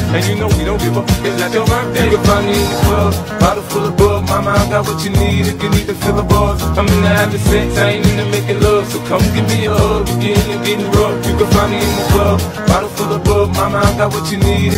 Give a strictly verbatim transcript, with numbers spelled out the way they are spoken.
and you know we don't give up. It's not your birthday. You can find me in the club, bottle full of bug. Mama, I got what you need if you need to fill the bars. I'm in the having sex, I ain't into making love. So come give me a hug, you're getting, you're getting rough. You can find me in the club, bottle full of bug. Mama, I got what you need.